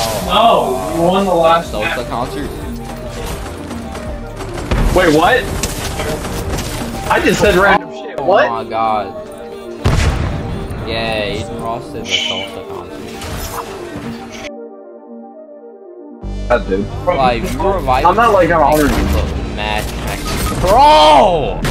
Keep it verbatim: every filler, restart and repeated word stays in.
No, you won the last Salsa concert. Wait, what? I just said random shit. What? Oh my god. Yeah, Aiden Ross did the salsa concert. That dude. Like, you were reviving. I'm not like I'm honored. Match. Bro!